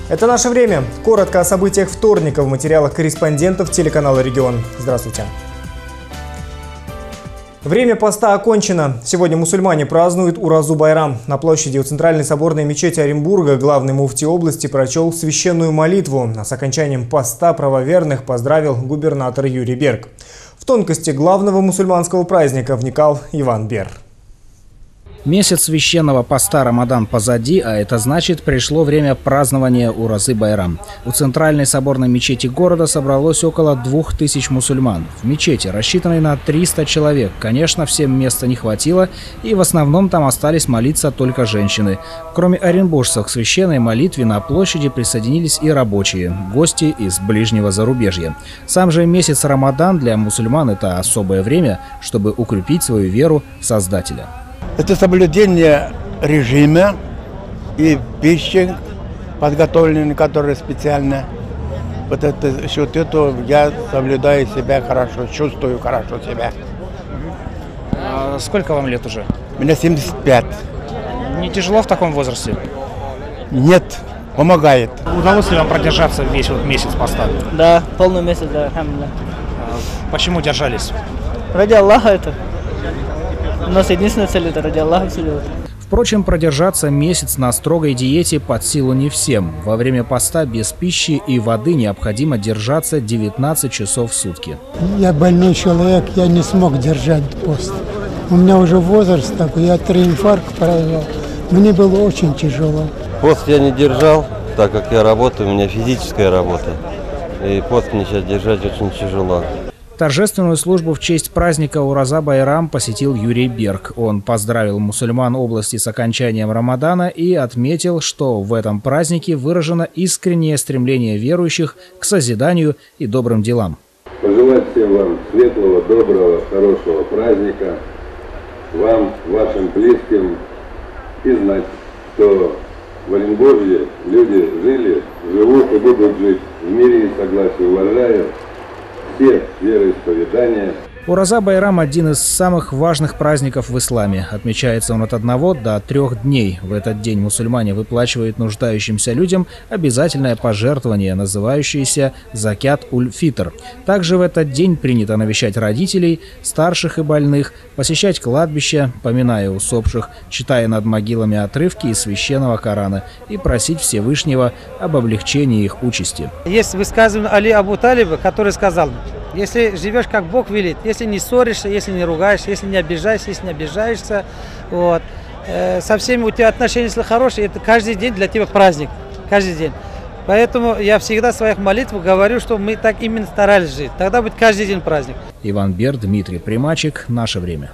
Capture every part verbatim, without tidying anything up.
Это наше время. Коротко о событиях вторника в материалах корреспондентов телеканала «Регион». Здравствуйте. Время поста окончено. Сегодня мусульмане празднуют Уразу-Байрам. На площади у Центральной соборной мечети Оренбурга главный муфти области прочел священную молитву. А с окончанием поста правоверных поздравил губернатор Юрий Берг. В тонкости главного мусульманского праздника вникал Иван Бер. Месяц священного поста Рамадан позади, а это значит, пришло время празднования Уразы-Байрам. У Центральной соборной мечети города собралось около двух тысяч мусульман. В мечети, рассчитанной на триста человек, конечно, всем места не хватило, и в основном там остались молиться только женщины. Кроме оренбуржцев, к священной молитве на площади присоединились и рабочие, гости из ближнего зарубежья. Сам же месяц Рамадан для мусульман – это особое время, чтобы укрепить свою веру в Создателя. Это соблюдение режима и пищи, подготовленной, которая специально. Вот это, счет этого я соблюдаю себя хорошо, чувствую хорошо себя. А сколько вам лет уже? Мне семьдесят пять. Не тяжело в таком возрасте? Нет, помогает. Удалось ли вам продержаться весь вот месяц поста? Да, полный месяц, да, алхамдулилlah. А почему держались? Ради Аллаха это. У нас единственная цель – это ради Аллаха все делать. Впрочем, продержаться месяц на строгой диете под силу не всем. Во время поста без пищи и воды необходимо держаться девятнадцать часов в сутки. Я больной человек, я не смог держать пост. У меня уже возраст такой, я три инфаркта провел. Мне было очень тяжело. Пост я не держал, так как я работаю, у меня физическая работа. И пост мне сейчас держать очень тяжело. Торжественную службу в честь праздника Ураза-Байрам посетил Юрий Берг. Он поздравил мусульман области с окончанием Рамадана и отметил, что в этом празднике выражено искреннее стремление верующих к созиданию и добрым делам. Пожелать всем вам светлого, доброго, хорошего праздника, вам, вашим близким, и знать, что в Оренбурге люди жили, живут и будут жить в мире и согласии, уважая все вероисповедания. Ураза-Байрам – один из самых важных праздников в исламе. Отмечается он от одного до трех дней. В этот день мусульмане выплачивают нуждающимся людям обязательное пожертвование, называющееся закят-уль-фитр. Также в этот день принято навещать родителей, старших и больных, посещать кладбища, поминая усопших, читая над могилами отрывки из священного Корана и просить Всевышнего об облегчении их участи. Есть высказывание Али Абу Талиба, который сказал: если живешь, как Бог велит, если не ссоришься, если не ругаешься, если не обижаешься, если не обижаешься, вот, э, со всеми у тебя отношения, если хорошие, это каждый день для тебя праздник, каждый день. Поэтому я всегда в своих молитвах говорю, что мы так именно старались жить. Тогда будет каждый день праздник. Иван Бер, Дмитрий Примачек. Наше время.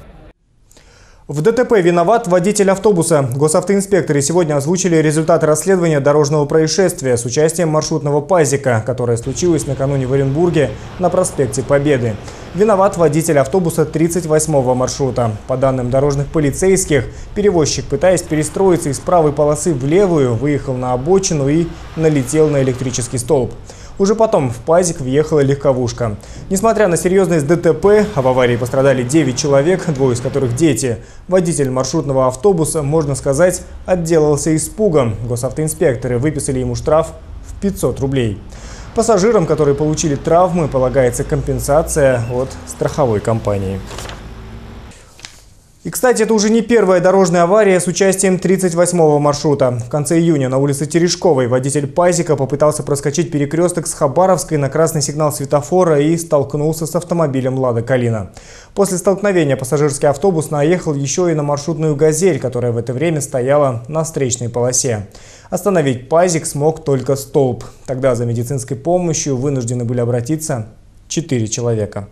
В ДТП виноват водитель автобуса. Госавтоинспекторы сегодня озвучили результаты расследования дорожного происшествия с участием маршрутного пазика, которое случилось накануне в Оренбурге на проспекте Победы. Виноват водитель автобуса тридцать восьмого маршрута. По данным дорожных полицейских, перевозчик, пытаясь перестроиться из правой полосы в левую, выехал на обочину и налетел на электрический столб. Уже потом в пазик въехала легковушка. Несмотря на серьезность ДТП, а в аварии пострадали девять человек, двое из которых дети, водитель маршрутного автобуса, можно сказать, отделался испугом. Госавтоинспекторы выписали ему штраф в пятьсот рублей. Пассажирам, которые получили травмы, полагается компенсация от страховой компании. И, кстати, это уже не первая дорожная авария с участием тридцать восьмого маршрута. В конце июня на улице Терешковой водитель пазика попытался проскочить перекресток с Хабаровской на красный сигнал светофора и столкнулся с автомобилем «Лада Калина». После столкновения пассажирский автобус наехал еще и на маршрутную «Газель», которая в это время стояла на встречной полосе. Остановить пазик смог только столб. Тогда за медицинской помощью вынуждены были обратиться четыре человека.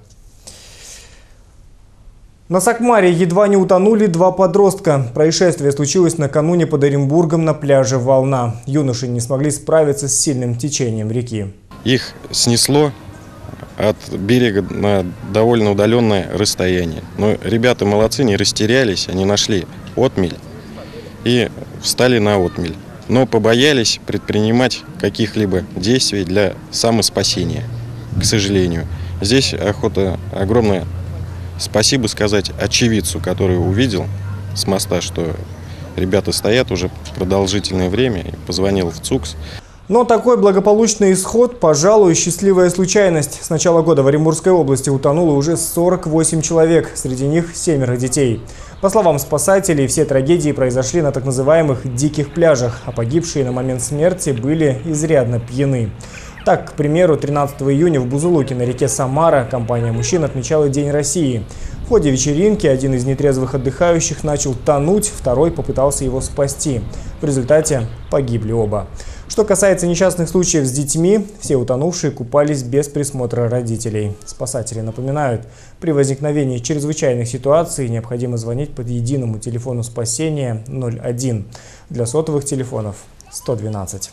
На Сакмаре едва не утонули два подростка. Происшествие случилось накануне под Оренбургом на пляже «Волна». Юноши не смогли справиться с сильным течением реки. Их снесло от берега на довольно удаленное расстояние. Но ребята молодцы, не растерялись, они нашли отмель и встали на отмель. Но побоялись предпринимать каких-либо действий для самоспасения, к сожалению. Здесь охота огромная. Спасибо сказать очевидцу, который увидел с моста, что ребята стоят уже продолжительное время, и позвонил в ЦУКС. Но такой благополучный исход, пожалуй, счастливая случайность. С начала года в Оренбургской области утонуло уже сорок восемь человек, среди них семеро детей. По словам спасателей, все трагедии произошли на так называемых «диких пляжах», а погибшие на момент смерти были изрядно пьяны. Так, к примеру, тринадцатого июня в Бузулуке на реке Самара компания мужчин отмечала День России. В ходе вечеринки один из нетрезвых отдыхающих начал тонуть, второй попытался его спасти. В результате погибли оба. Что касается несчастных случаев с детьми, все утонувшие купались без присмотра родителей. Спасатели напоминают, при возникновении чрезвычайных ситуаций необходимо звонить по единому телефону спасения ноль один. Для сотовых телефонов сто двенадцать.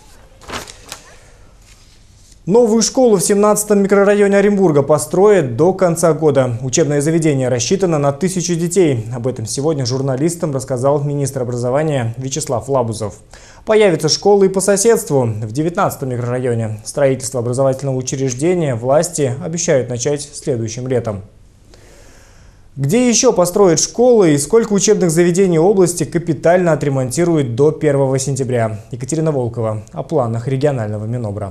Новую школу в семнадцатом микрорайоне Оренбурга построят до конца года. Учебное заведение рассчитано на тысячу детей. Об этом сегодня журналистам рассказал министр образования Вячеслав Лабузов. Появятся школы и по соседству в девятнадцатом микрорайоне. Строительство образовательного учреждения власти обещают начать следующим летом. Где еще построят школы и сколько учебных заведений области капитально отремонтируют до первого сентября? Екатерина Волкова о планах регионального Минобра.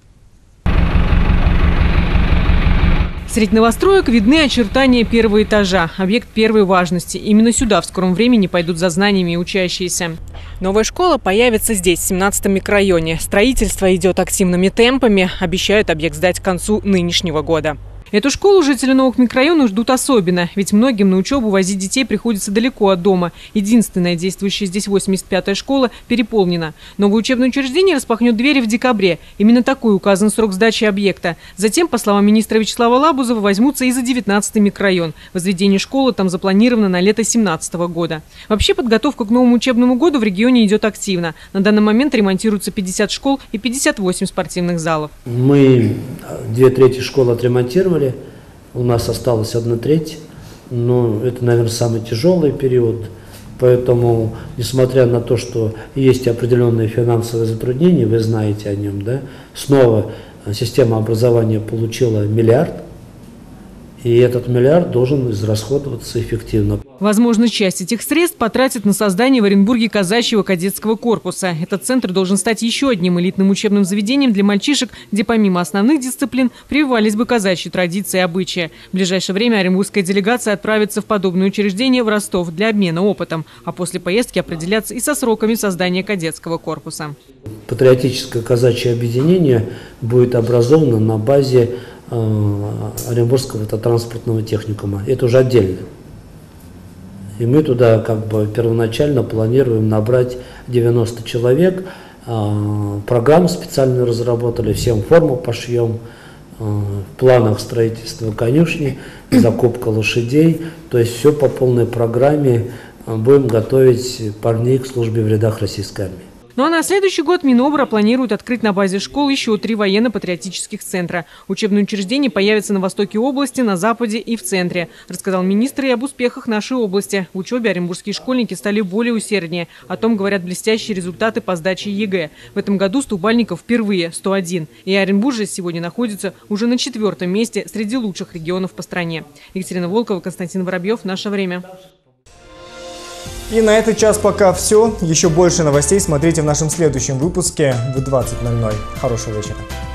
Среди новостроек видны очертания первого этажа, объект первой важности. Именно сюда в скором времени пойдут за знаниями учащиеся. Новая школа появится здесь, в семнадцатом микрорайоне. Строительство идет активными темпами. Обещают объект сдать к концу нынешнего года. Эту школу жители новых микрорайонов ждут особенно, ведь многим на учебу возить детей приходится далеко от дома. Единственная действующая здесь восемьдесят пятая школа переполнена. Новое учебное учреждение распахнет двери в декабре. Именно такой указан срок сдачи объекта. Затем, по словам министра Вячеслава Лабузова, возьмутся и за девятнадцатый микрорайон. Возведение школы там запланировано на лето семнадцатого года. Вообще подготовка к новому учебному году в регионе идет активно. На данный момент ремонтируются пятьдесят школ и пятьдесят восемь спортивных залов. Мы две трети школ отремонтировали. У нас осталась одна треть, но это, наверное, самый тяжелый период. Поэтому, несмотря на то, что есть определенные финансовые затруднения, вы знаете о нем, да, снова система образования получила миллиард, и этот миллиард должен израсходоваться эффективно. Возможно, часть этих средств потратят на создание в Оренбурге казачьего кадетского корпуса. Этот центр должен стать еще одним элитным учебным заведением для мальчишек, где помимо основных дисциплин прививались бы казачьи традиции и обычаи. В ближайшее время оренбургская делегация отправится в подобное учреждение в Ростов для обмена опытом. А после поездки определятся и со сроками создания кадетского корпуса. Патриотическое казачье объединение будет образовано на базе э, Оренбургского автотранспортного техникума. Это уже отдельно. И мы туда как бы первоначально планируем набрать девяносто человек. Программу специально разработали, всем форму пошьем. В планах строительства конюшни, закупка лошадей. То есть все по полной программе будем готовить парней к службе в рядах российской армии. Ну а на следующий год Минобра планирует открыть на базе школ еще три военно-патриотических центра. Учебные учреждения появятся на востоке области, на западе и в центре. Рассказал министр и об успехах нашей области. В учебе оренбургские школьники стали более усерднее. О том говорят блестящие результаты по сдаче ЕГЭ. В этом году стубальников впервые сто один. И Оренбуржье сегодня находится уже на четвертом месте среди лучших регионов по стране. Екатерина Волкова, Константин Воробьев. Наше время. И на этот час пока все. Еще больше новостей смотрите в нашем следующем выпуске в двадцать ноль ноль. Хорошего вечера.